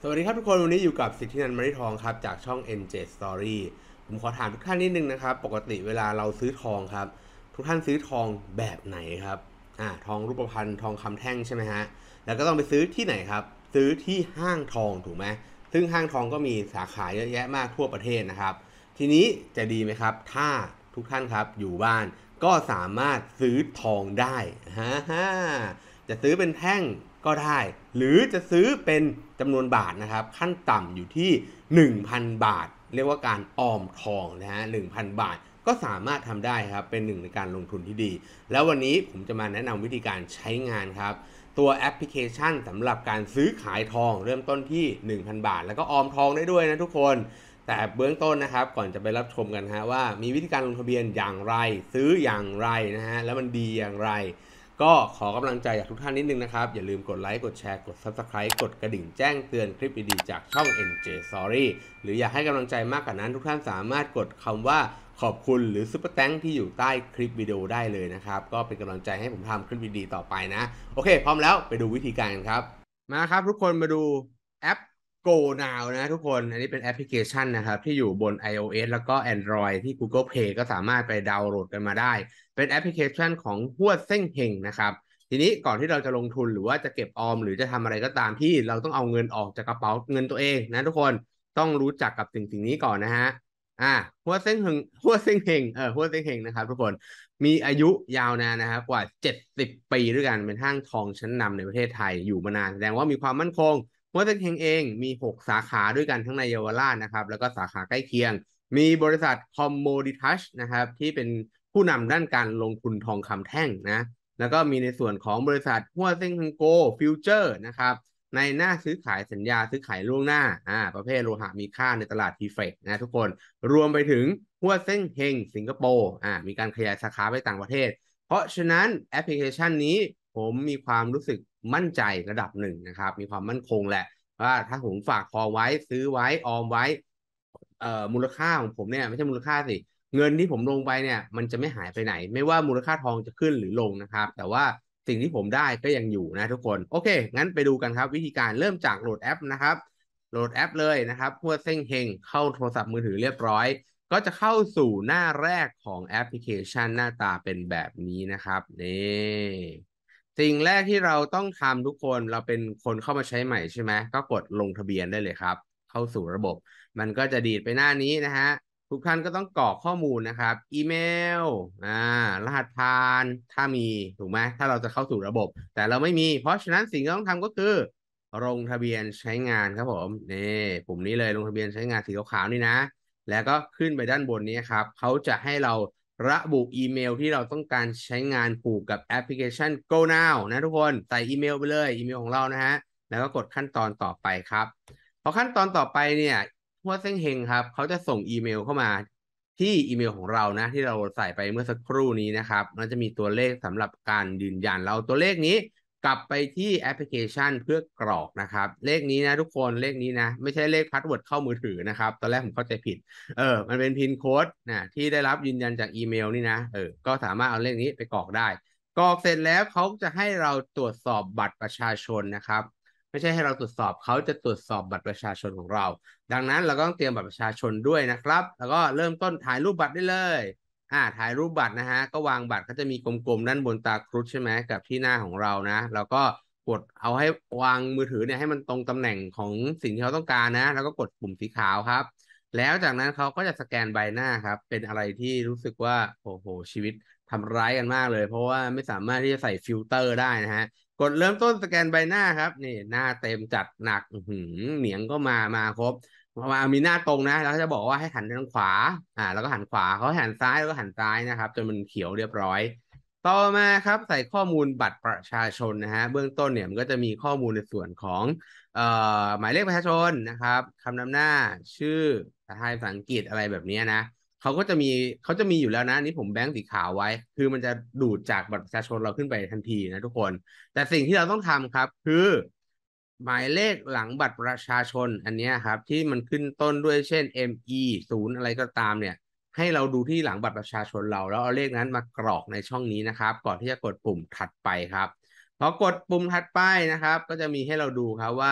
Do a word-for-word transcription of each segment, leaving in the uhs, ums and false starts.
สวัสดีครับทุกคนวันนี้อยู่กับสิทธินันท์มริทองครับจากช่อง เอ็น เจ Story ผมขอถามทุกท่านนิดนึงนะครับปกติเวลาเราซื้อทองครับทุกท่านซื้อทองแบบไหนครับอ่าทองรูปพรรณทองคำแท่งใช่ไหมฮะแล้วก็ต้องไปซื้อที่ไหนครับซื้อที่ห้างทองถูกไหมซึ่งห้างทองก็มีสาขาเยอะแยะมากทั่วประเทศนะครับทีนี้จะดีไหมครับถ้าทุกท่านครับอยู่บ้านก็สามารถซื้อทองได้ฮ่าฮ่าจะซื้อเป็นแท่งก็ได้หรือจะซื้อเป็นจำนวนบาทนะครับขั้นต่ำอยู่ที่ หนึ่งพัน บาทเรียกว่าการออมทองนะฮะ หนึ่งพัน บาทก็สามารถทำได้ครับเป็นหนึ่งในการลงทุนที่ดีแล้ววันนี้ผมจะมาแนะนำวิธีการใช้งานครับตัวแอปพลิเคชันสำหรับการซื้อขายทองเริ่มต้นที่ หนึ่งพัน บาทแล้วก็ออมทองได้ด้วยนะทุกคนแต่เบื้องต้นนะครับก่อนจะไปรับชมกันฮะว่ามีวิธีการลงทะเบียนอย่างไรซื้ออย่างไรนะฮะแล้วมันดีอย่างไรก็ขอกำลังใจจากทุกท่านนิดนึงนะครับอย่าลืมกดไลค์กดแชร์กด Subscribe กดกระดิ่งแจ้งเตือนคลิปดีๆจากช่อง เอ็น เจ Story หรืออยากให้กำลังใจมากกว่านั้นทุกท่านสามารถกดคำว่าขอบคุณหรือซุปเปอร์แตงที่อยู่ใต้คลิปวิดีโอได้เลยนะครับก็เป็นกำลังใจให้ผมทำคลิปดีๆต่อไปนะโอเคพร้อมแล้วไปดูวิธีการกันครับมาครับทุกคนมาดูแอป Go Now นะทุกคนอันนี้เป็นแอปพลิเคชันนะครับที่อยู่บน iOS แล้วก็ Android ที่ Google Play ก็สามารถไปดาวน์โหลดกันมาได้เป็นแอปพลิเคชันของฮวดเซ่งเฮงนะครับทีนี้ก่อนที่เราจะลงทุนหรือว่าจะเก็บออมหรือจะทำอะไรก็ตามที่เราต้องเอาเงินออกจากกระเป๋าเงินตัวเองนะทุกคนต้องรู้จักกับสิ่งสิ่งนี้ก่อนนะฮะอ่าฮัวเซ่งเฮงฮัวเซ่งเฮงเออฮัวเซ่งเฮงนะครับทุกคนมีอายุยาวนานนะครับกว่าเจ็ดสิบปีด้วยกันเป็นห้างทองชั้นนำในประเทศไทยอยู่มานานแสดงว่ามีความมั่นคงฮัวเซ่งเฮงเองมีหกสาขาด้วยกันทั้งในเยาวราชนะครับแล้วก็สาขาใกล้เคียงมีบริษัทคอมโมดิทัชนะครับที่เป็นผู้นำด้านการลงทุนทองคำแท่งนะแล้วก็มีในส่วนของบริษัทฮัวเซ่งเฮงโกฟิวเจอร์นะครับในหน้าซื้อขายสัญญาซื้อขายล่วงหน้าอ่าประเภทโลหะมีค่าในตลาดทีเฟกนะทุกคนรวมไปถึงฮัวเซ่งเฮงสิงคโปร์อ่ามีการขยายสาขาไปต่างประเทศเพราะฉะนั้นแอปพลิเคชันนี้ผมมีความรู้สึกมั่นใจระดับหนึ่งนะครับมีความมั่นคงแหละว่าถ้าผมฝากทองไว้ซื้อไว้ออมไว้เอ่อมูลค่าของผมเนี่ยไม่ใช่มูลค่าสิเงินที่ผมลงไปเนี่ยมันจะไม่หายไปไหนไม่ว่ามูลค่าทองจะขึ้นหรือลงนะครับแต่ว่าสิ่งที่ผมได้ก็ยังอยู่นะทุกคนโอเคงั้นไปดูกันครับวิธีการเริ่มจากโหลดแอปนะครับโหลดแอปเลยนะครับพัวเซ่งเฮงเข้าโทรศัพท์มือถือเรียบร้อยก็จะเข้าสู่หน้าแรกของแอปพลิเคชันหน้าตาเป็นแบบนี้นะครับนี่สิ่งแรกที่เราต้องทำทุกคนเราเป็นคนเข้ามาใช้ใหม่ใช่ไหมก็กดลงทะเบียนได้เลยครับเข้าสู่ระบบมันก็จะดีดไปหน้านี้นะฮะทุกท่านก็ต้องกรอกข้อมูลนะครับอีเมลอ่ารหัสผ่านถ้ามีถูกไหมถ้าเราจะเข้าสู่ระบบแต่เราไม่มีเพราะฉะนั้นสิ่งที่ต้องทำก็คือลงทะเบียนใช้งานครับผมนี่ปุ่มนี้เลยลงทะเบียนใช้งานสีขาวๆนี่นะแล้วก็ขึ้นไปด้านบนนี้ครับเขาจะให้เราระบุอีเมลที่เราต้องการใช้งานผูกกับแอปพลิเคชัน Go Now นะทุกคนใส่อีเมลไปเลยอีเมลของเรานะฮะแล้วก็กดขั้นตอนต่อไปครับพอขั้นตอนต่อไปเนี่ยหัวเส้งเฮงครับเขาจะส่งอีเมลเข้ามาที่อีเมลของเรานะที่เราใส่ไปเมื่อสักครู่นี้นะครับมันจะมีตัวเลขสำหรับการยืนยันเราตัวเลขนี้กลับไปที่แอปพลิเคชันเพื่อกรอกนะครับเลขนี้นะทุกคนเลขนี้นะไม่ใช่เลขพาสเวิร์ดเข้ามือถือนะครับตอนแรกผมเข้าใจผิดเออมันเป็นพินโค้ดนะที่ได้รับยืนยันจากอีเมลนี่นะเออก็สามารถเอาเลขนี้ไปกรอกได้กรอกเสร็จแล้วเขาจะให้เราตรวจสอบบัตรประชาชนนะครับไม่ใช่ให้เราตรวจสอบเขาจะตรวจสอบบัตรประชาชนของเราดังนั้นเราก็ต้องเตรียมบัตรประชาชนด้วยนะครับแล้วก็เริ่มต้นถ่ายรูปบัตรได้เลยอ่าถ่ายรูปบัตรนะฮะก็วางบัตรก็จะมีกลมๆด้านบนตาครุฑใช่ไหมกับที่หน้าของเรานะแล้วก็กดเอาให้วางมือถือเนี่ยให้มันตรงตำแหน่งของสิ่งที่เขาต้องการนะแล้วก็กดปุ่มสีขาวครับแล้วจากนั้นเขาก็จะสแกนใบหน้าครับเป็นอะไรที่รู้สึกว่าโอ้โหชีวิตทำร้ายกันมากเลยเพราะว่าไม่สามารถที่จะใส่ฟิลเตอร์ได้นะฮะกดเริ่มต้นสแกนใบหน้าครับนี่หน้าเต็มจัดหนักหืเหนียงก็มามาครบมามีหน้าตรงนะแล้วจะบอกว่าให้หันทางขวาอ่าแล้วก็หันขวาเขาให้หันซ้ายแล้วก็หันซ้ายนะครับจนมันเขียวเรียบร้อยต่อมาครับใส่ข้อมูลบัตรประชาชนนะฮะเบื้องต้นเนี่ยมันก็จะมีข้อมูลในส่วนของเอ่อหมายเลขประชาชนนะครับคำนำหน้าชื่อไทยภาษาอังกฤษอะไรแบบนี้นะเขาก็จะมีเขาจะมีอยู่แล้วนะนี่ผมแบงค์สีขาวไว้คือมันจะดูดจากบัตรประชาชนเราขึ้นไปทันทีนะทุกคนแต่สิ่งที่เราต้องทำครับคือหมายเลขหลังบัตรประชาชนอันนี้ครับที่มันขึ้นต้นด้วยเช่น เอ็ม อี ศูนย์อะไรก็ตามเนี่ยให้เราดูที่หลังบัตรประชาชนเราแล้วเอาเลขนั้นมากรอกในช่องนี้นะครับก่อนที่จะกดปุ่มถัดไปครับพอกดปุ่มถัดไปนะครับก็จะมีให้เราดูครับว่า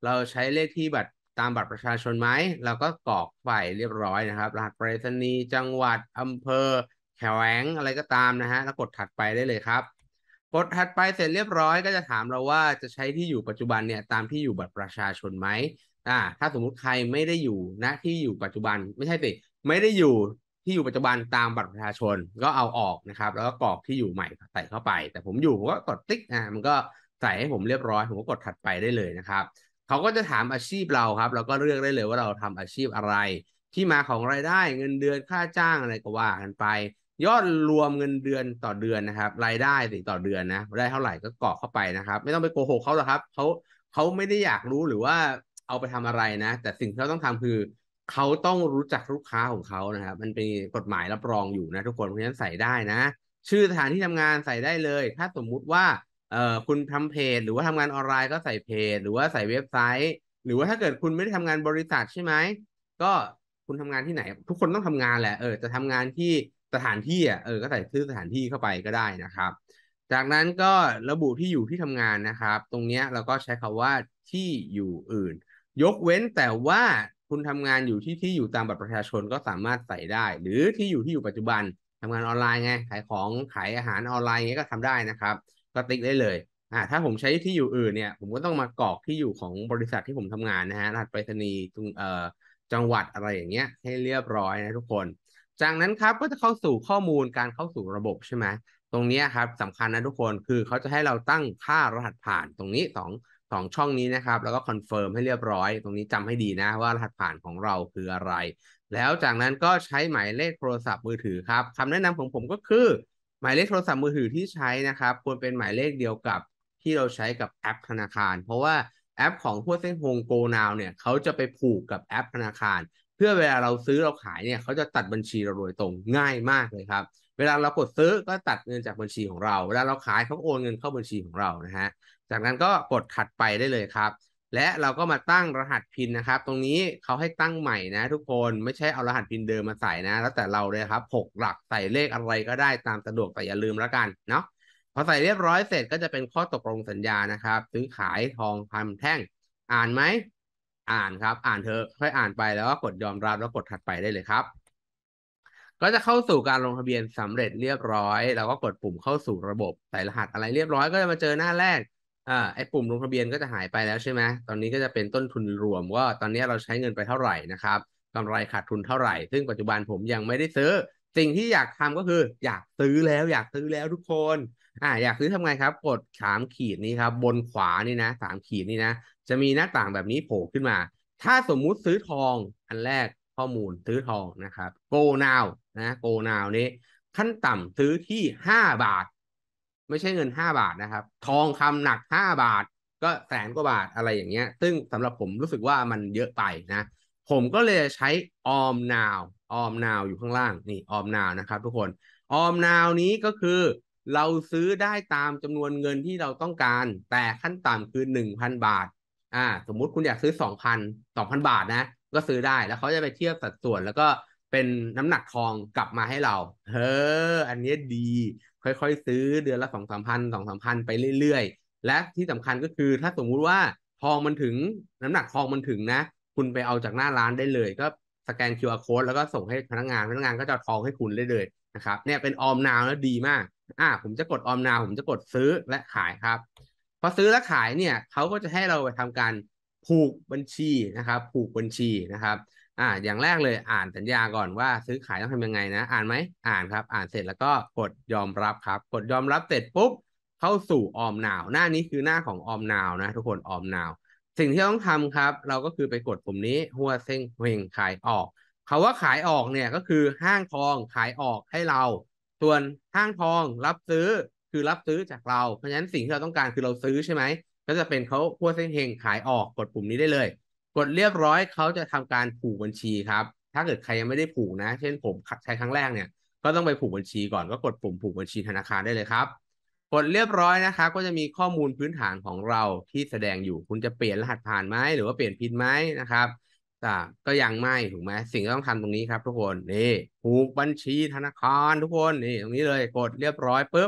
เราใช้เลขที่บัตรตามบัตรประชาชนไหมเราก็กรอกไปเรียบร้อยนะครับรหัสไปรษณีย์จังหวัดอำเภอแขวงอะไรก็ตามนะฮะแล้วกดถัดไปได้เลยครับกดถัดไปเสร็จเรียบร้อยก็จะถามเราว่าจะใช้ที่อยู่ปัจจุบันเนี่ยตามที่อยู่บัตรประชาชนไหมอ่าถ้าสมมุติใครไม่ได้อยู่ณที่อยู่ปัจจุบันไม่ใช่สิไม่ได้อยู่ที่อยู่ปัจจุบันตามบัตรประชาชนก็เอาออกนะครับแล้วก็กรอกที่อยู่ใหม่ใส่เข้าไปแต่ผมอยู่ผมก็กดติ๊กอ่ามันก็ใส่ให้ผมเรียบร้อยผมก็กดถัดไปได้เลยนะครับเขาก็จะถามอาชีพเราครับเราก็เลือกได้เลยว่าเราทำอาชีพอะไรที่มาของรายได้เงินเดือนค่าจ้างอะไรก็ว่ากันไปยอดรวมเงินเดือนต่อเดือนนะครับรายได้ต่อเดือนนะได้เท่าไหร่ก็กรอกเข้าไปนะครับไม่ต้องไปโกหกเขาหรอกครับเขาเขาไม่ได้อยากรู้หรือว่าเอาไปทำอะไรนะแต่สิ่งที่เขาต้องทำคือเขาต้องรู้จักลูกค้าของเขานะครับมันเป็นกฎหมายรับรองอยู่นะทุกคนเพราะฉะนั้นใส่ได้นะชื่อสถานที่ทำงานใส่ได้เลยถ้าสมมุติว่าเอ่อคุณทำเพจหรือว่าทำงานออนไลน์ก็ใส่เพจหรือว่าใส่เว็บไซต์หรือว่าถ้าเกิดคุณไม่ได้ทำงานบริษัทใช่ไหมก็คุณทำงานที่ไหนทุกคนต้องทำงานแหละเออจะทำงานที่สถานที่อ่ะเออก็ใส่ชื่อสถานที่เข้าไปก็ได้นะครับจากนั้นก็ระบุที่อยู่ที่ทำงานนะครับตรงเนี้ยเราก็ใช้คำว่าที่อยู่อื่นยกเว้นแต่ว่าคุณทำงานอยู่ที่ที่อยู่ตามบัตรประชาชนก็สามารถใส่ได้หรือที่อยู่ที่อยู่ปัจจุบันทำงานออนไลน์ไงขายของขายอาหารออนไลน์เงี้ยก็ทำได้นะครับก็ติ๊กได้เลย อ่าถ้าผมใช้ที่อยู่อื่นเนี่ยผมก็ต้องมากรอกที่อยู่ของบริษัทที่ผมทำงานนะฮะรหัสไปรษณีย์เอ่อจังหวัดอะไรอย่างเงี้ยให้เรียบร้อยนะทุกคนจากนั้นครับก็จะเข้าสู่ข้อมูลการเข้าสู่ระบบใช่ไหมตรงนี้ครับสำคัญนะทุกคนคือเขาจะให้เราตั้งค่ารหัสผ่านตรงนี้สองสองช่องนี้นะครับแล้วก็คอนเฟิร์มให้เรียบร้อยตรงนี้จำให้ดีนะว่ารหัสผ่านของเราคืออะไรแล้วจากนั้นก็ใช้หมายเลขโทรศัพท์มือถือครับคำแนะนำของผมก็คือหมายเลขโทรศัพท์มือถือที่ใช้นะครับควรเป็นหมายเลขเดียวกับ ที่เราใช้กับแอปธนาคารเพราะว่าแอปของพวกเส้นฮงโกนาวเนี่ยเขาจะไปผูกกับแอปธนาคารเพื่อเวลาเราซื้อเราขายเนี่ยเขาจะตัดบัญชีเราโดยตรงง่ายมากเลยครับเวลาเรากดซื้อก็ตัดเงินจากบัญชีของเราเวลาเราขายเขาโอนเงินเข้าบัญชีของเรานะฮะจากนั้นก็กดถัดไปได้เลยครับและเราก็มาตั้งรหัสพินนะครับตรงนี้เขาให้ตั้งใหม่นะทุกคนไม่ใช่เอารหัสพินเดิมมาใส่นะแล้วแต่เราเลยครับหกหลักใส่เลขอะไรก็ได้ตามสะดวกแต่อย่าลืมแล้วกันเนาะ พอใส่เรียบร้อยเสร็จก็จะเป็นข้อตกลงสัญญานะครับซื้อขายทองคำแท่งอ่านไหมอ่านครับอ่านเถอะค่อยอ่านไปแล้วก็กดยอมรับแล้วกดถัดไปได้เลยครับก็จะเข้าสู่การลงทะเบียนสำเร็จเรียบร้อยแล้วก็กดปุ่มเข้าสู่ระบบใส่รหัสอะไรเรียบร้อยก็จะมาเจอหน้าแรกอ่าไอ้ปุ่มลงทะเบียนก็จะหายไปแล้วใช่ไหมตอนนี้ก็จะเป็นต้นทุนรวมว่าตอนนี้เราใช้เงินไปเท่าไหร่นะครับกำไรขาดทุนเท่าไหร่ซึ่งปัจจุบันผมยังไม่ได้ซื้อสิ่งที่อยากทำก็คืออยากซื้อแล้วอยากซื้อแล้วทุกคนอ่าอยากซื้อทำไงครับกดสามขีดนี้ครับบนขวานี่นะสามขีดนี่นะจะมีหน้าต่างแบบนี้โผล่ขึ้นมาถ้าสมมุติซื้อทองอันแรกข้อมูลซื้อทองนะครับ go now นะ go now นี้ขั้นต่ำซื้อที่ห้าบาทไม่ใช่เงินห้าบาทนะครับทองคำหนักห้าบาทก็แสนกว่าบาทอะไรอย่างเงี้ยซึ่งสำหรับผมรู้สึกว่ามันเยอะไปนะผมก็เลยใช้ออมนาวออมนาวอยู่ข้างล่างนี่ออมนาวนะครับทุกคนออมนาวนี้ก็คือเราซื้อได้ตามจำนวนเงินที่เราต้องการแต่ขั้นต่ำคือหนึ่งพันบาทอ่าสมมุติคุณอยากซื้อสองพันสองพันบาทนะก็ซื้อได้แล้วเขาจะไปเทียบสัดส่วนแล้วก็เป็นน้ำหนักทองกลับมาให้เราเอออันนี้ดีค่อยๆซื้อเดือนละสองสามพันสองสามพันไปเรื่อยๆและที่สำคัญก็คือถ้าสมมุติว่าทองมันถึงน้ำหนักทองมันถึงนะคุณไปเอาจากหน้าร้านได้เลยก็สแกน คิว อาร์ code แล้วก็ส่งให้พนักงานพนักงานก็จะทองให้คุณได้เลยนะครับเนี่ยเป็นออมนาวแล้วดีมากอ่าผมจะกดออมนาวผมจะกดซื้อและขายครับพอซื้อและขายเนี่ยเขาก็จะให้เราไปทำการผูกบัญชีนะครับผูกบัญชีนะครับ อ่าอย่างแรกเลยอ่านสัญญาก่อนว่าซื้อขายต้องทำยังไงนะอ่านไหมอ่านครับอ่านเสร็จแล้วก็กดยอมรับครับกดยอมรับเสร็จปุ๊บเข้าสู่ออมนาวหน้านี้คือหน้าของออมนาวนะทุกคนออมนาวสิ่งที่ต้องทำครับเราก็คือไปกดปุ่มนี้หัวเซ็งเฮงขายออกคาว่าขายออกเนี่ยก็คือห้างทองขายออกให้เราส่วนห้างทองรับซื้อคือรับซื้อจากเราเพราะฉะนั้นสิ่งที่เราต้องการคือเราซื้อใช่ไหมก็จะเป็นเขาหัวเซ็งเฮงขายออกกดปุ่มนี้ได้เลย กดเรียบร้อยเขาจะทำการผูกบัญชีครับถ้าเกิดใครยังไม่ได้ผูกนะเช่นผมใช้ครั้งแรกเนี่ยก็ต้องไปผูกบัญชีก่อนก็กดปุ่มผูกบัญชีธนาคารได้เลยครับกดเรียบร้อยนะครับก็จะมีข้อมูลพื้นฐานของเราที่แสดงอยู่คุณจะเปลี่ยนรหัสผ่านไหมหรือว่าเปลี่ยนพินไหมนะครับแต่ก็ยังไม่ถูกไหมสิ่งที่ต้องทำตรงนี้ครับทุกคนนี่ผูกบัญชีธนาคารทุกคนนี่ตรงนี้เลยกดเรียบร้อยปุ๊บ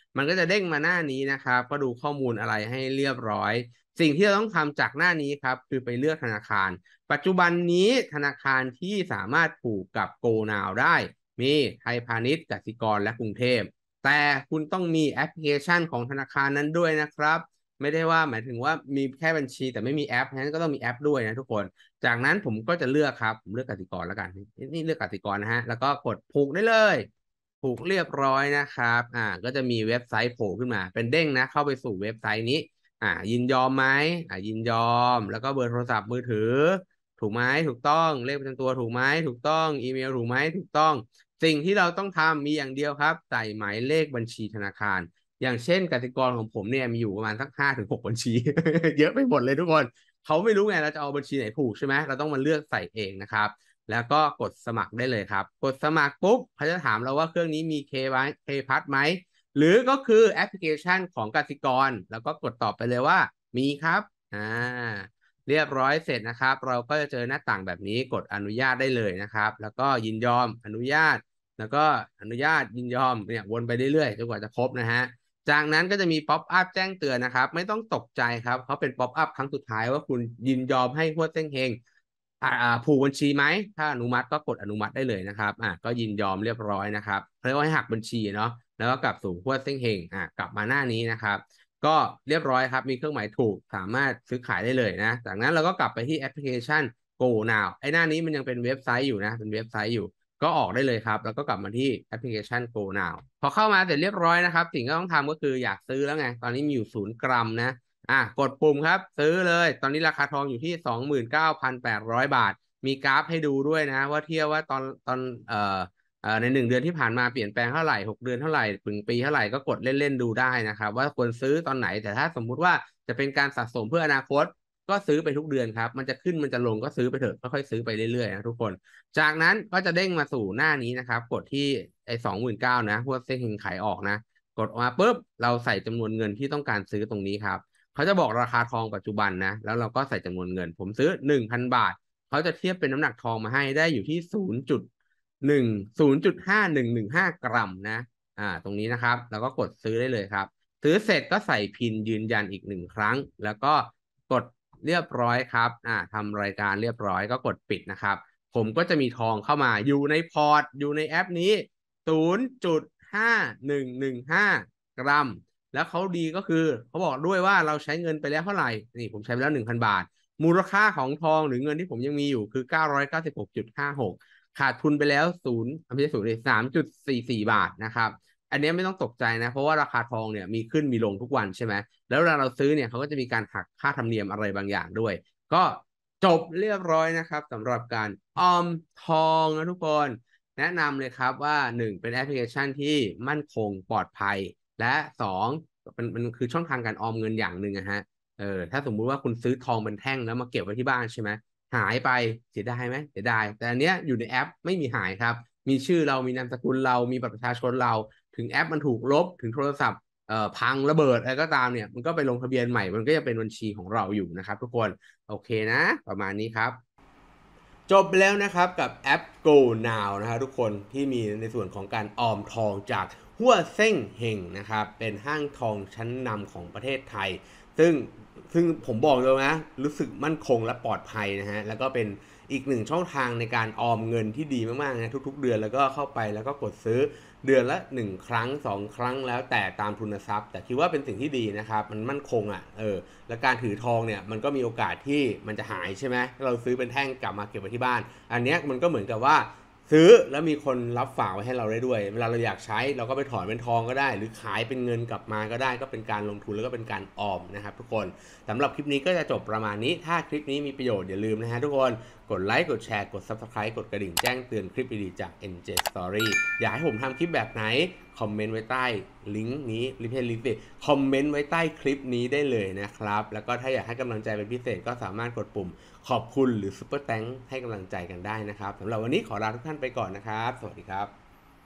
มันก็จะเด้งมาหน้านี้นะครับก็ดูข้อมูลอะไรให้เรียบร้อยสิ่งที่เราต้องทำจากหน้านี้ครับคือไปเลือกธนาคารปัจจุบันนี้ธนาคารที่สามารถผูกกับ Go Now ได้มีไทยพาณิชย์กสิกรและกรุงเทพแต่คุณต้องมีแอปพลิเคชันของธนาคารนั้นด้วยนะครับไม่ได้ว่าหมายถึงว่ามีแค่บัญชีแต่ไม่มีแอปฉะนั้นก็ต้องมีแอปด้วยนะทุกคนจากนั้นผมก็จะเลือกครับผมเลือกกสิกรแล้วกันนี่เลือกกสิกรนะฮะแล้วก็กดผูกได้เลยผูกเรียบร้อยนะครับอ่าก็จะมีเว็บไซต์โผล่ขึ้นมาเป็นเด้งนะเข้าไปสู่เว็บไซต์นี้อ่ายินยอมไหมอ่ายินยอมแล้วก็เบอร์โทรศัพท์มือถือถูกไหมถูกต้องเลขประจำตัวถูกไหมถูกต้องอีเมลถูกไหมถูกต้องสิ่งที่เราต้องทำมีอย่างเดียวครับใส่หมายเลขบัญชีธนาคารอย่างเช่นกสิกรของผมเนี่ยมีอยู่ประมาณสักห้าถึงหกบัญชี เยอะไปหมดเลยทุกคนเขาไม่รู้ไงเราจะเอาบัญชีไหนผูกใช่ไหมเราต้องมาเลือกใส่เองนะครับแล้วก็กดสมัครได้เลยครับกดสมัครปุ๊บเขาจะถามเราว่าเครื่องนี้มี K ไว้ K พัทไหมหรือก็คือแอปพลิเคชันของกสิกรแล้วก็กดตอบไปเลยว่ามีครับอ่าเรียบร้อยเสร็จนะครับเราก็จะเจอหน้าต่างแบบนี้กดอนุญาตได้เลยนะครับแล้วก็ยินยอมอนุญาตแล้วก็อนุญาตยินยอมเนี่ยวนไปเรื่อยๆจนกว่าจะครบนะฮะจากนั้นก็จะมีป๊อปอัพแจ้งเตือนนะครับไม่ต้องตกใจครับเขาเป็นป๊อปอัพครั้งสุดท้ายว่าคุณยินยอมให้หัวเส้งเฮงอ่าผูกบัญชีไหมถ้าอนุมัติก็กดอนุมัติได้เลยนะครับอ่าก็ยินยอมเรียบร้อยนะครับเขาเรียกว่าให้หักบัญชีเนาะแล้วก็กลับสู่หัวเส้งเฮงอ่ากลับมาหน้านี้นะครับก็เรียบร้อยครับมีเครื่องหมายถูกสามารถซื้อขายได้เลยนะจากนั้นเราก็กลับไปที่แอปพลิเคชัน Go Now ไอ้หน้านี้มันยังเป็นเว็บไซต์อยู่นะเป็นเว็บไซต์อยู่ก็ออกได้เลยครับแล้วก็กลับมาที่แอปพลิเคชัน Go Now พอเข้ามาเสร็จเรียบร้อยนะครับสิ่งที่ต้องทำก็คืออยากซื้อแล้วไงตอนนี้มีอยู่ศูนย์กรัมนะอ่ะกดปุ่มครับซื้อเลยตอนนี้ราคาทองอยู่ที่ สองหมื่นเก้าพันแปดร้อย บาทมีกราฟให้ดูด้วยนะว่าเทียบว่าตอนตอนเอ่อเอ่อในหนึ่งเดือนที่ผ่านมาเปลี่ยนแปลงเท่าไหร่หกเดือนเท่าไหร่ถึงปีเท่าไหร่ก็กดเล่นๆดูได้นะครับว่าควรซื้อตอนไหนแต่ถ้าสมมุติว่าจะเป็นการสะสมเพื่ออนาคตก็ซื้อไปทุกเดือนครับมันจะขึ้นมันจะลงก็ซื้อไปเถอะค่อยๆซื้อไปเรื่อยๆนะทุกคนจากนั้นก็จะเด้งมาสู่หน้านี้นะครับกดที่ไอ้สองหมื่นเก้านะพวกเซ็นขายออกนะกดออกมาปุ๊บเราใส่จำนวนเงินที่ต้องการซื้อตรงนี้ครับเขาจะบอกราคาทองปัจจุบันนะแล้วเราก็ใส่จำนวนเงินผมซื้อหนึ่งพันบาทเขาจะเทียบเป็นน้ำหนักทองมาให้ได้อยู่ที่ศูนย์จุดหนึ่งศูนย์จุดห้าหนึ่งหนึ่งห้ากรัมนะอ่าตรงนี้นะครับแล้วก็กดซื้อได้เลยครับซื้อเสร็จก็ใส่พินยืนยันอีกหนึ่งครั้งแล้วก็กดเรียบร้อยครับอ่าทำรายการเรียบร้อยก็กดปิดนะครับผมก็จะมีทองเข้ามาอยู่ในพอร์ตอยู่ในแอปนี้ศูนย์จุดห้าหนึ่งหนึ่งห้ากรัมแล้วเขาดีก็คือเขาบอกด้วยว่าเราใช้เงินไปแล้วเท่าไหร่นี่ผมใช้ไปแล้วหนึ่งพันบาทมูลค่าของทองหรือเงินที่ผมยังมีอยู่คือเก้าร้อยเก้าสิบหกจุดห้าหกขาดทุนไปแล้วศูนย์ไม่ใช่ศูนย์เลยสามจุดสี่สี่บาทนะครับอันนี้ไม่ต้องตกใจนะเพราะว่าราคาทองเนี่ยมีขึ้นมีลงทุกวันใช่ไหมแล้วเวลาเราซื้อเนี่ยเขาก็จะมีการหักค่าธรรมเนียมอะไรบางอย่างด้วยก็จบเรียบร้อยนะครับสำหรับการออมทองนะทุกคนแนะนำเลยครับว่าหนึ่งเป็นแอปพลิเคชันที่มั่นคงปลอดภัยและสองเป็นมันคือช่องทางการออมเงินอย่างหนึ่งนะฮะเออถ้าสมมุติว่าคุณซื้อทองเป็นแท่งแล้วมาเก็บไว้ที่บ้านใช่ไหมหายไปเสียดายไหมเสียดายแต่อันเนี้ยอยู่ในแอปไม่มีหายครับมีชื่อเรามีนามสกุลเรามีบัตรประชาชนเราถึงแอปมันถูกลบถึงโทรศัพท์เอ่อพังระเบิดอะไรก็ตามเนี่ยมันก็ไปลงทะเบียนใหม่มันก็จะเป็นบัญชีของเราอยู่นะครับทุกคนโอเคนะประมาณนี้ครับจบแล้วนะครับกับแอป Go Now นะครับทุกคนที่มีในส่วนของการออมทองจากหัวเซ่งเฮงนะครับเป็นห้างทองชั้นนำของประเทศไทยซึ่งซึ่งผมบอกเลยนะรู้สึกมั่นคงและปลอดภัยนะฮะแล้วก็เป็นอีกหนึ่งช่องทางในการออมเงินที่ดีมากๆนะทุกๆเดือนแล้วก็เข้าไปแล้วก็กดซื้อเดือนละหนึ่งครั้งสองครั้งแล้วแต่ตามทุนทรัพย์แต่คิดว่าเป็นสิ่งที่ดีนะครับมันมั่นคงอ่ะเออและการถือทองเนี่ยมันก็มีโอกาสที่มันจะหายใช่ไหมเราซื้อเป็นแท่งกลับมาเก็บไว้ที่บ้านอันนี้มันก็เหมือนกับว่าซื้อแล้วมีคนรับฝากไว้ให้เราได้ด้วยเวลาเราอยากใช้เราก็ไปถอนเป็นทองก็ได้หรือขายเป็นเงินกลับมาก็ได้ก็เป็นการลงทุนแล้วก็เป็นการออมนะครับทุกคนสำหรับคลิปนี้ก็จะจบประมาณนี้ถ้าคลิปนี้มีประโยชน์อย่าลืมนะฮะทุกคนกดไลค์กดแชร์กด ซับสไครบ์ กดกระดิ่งแจ้งเตือนคลิปดีๆจาก เอ็น เจ Story อยากให้ผมทำคลิปแบบไหนคอมเมนต์ไว้ใต้ลิงก์นี้รีเพลย์ลิงก์คอมเมนต์ไว้ใต้คลิปนี้ได้เลยนะครับแล้วก็ถ้าอยากให้กำลังใจเป็นพิเศษก็สามารถกดปุ่มขอบคุณหรือซุปเปอร์แตงให้กำลังใจกันได้นะครับสำหรับวันนี้ขอลาทุกท่านไปก่อนนะครับสวัสดีครับ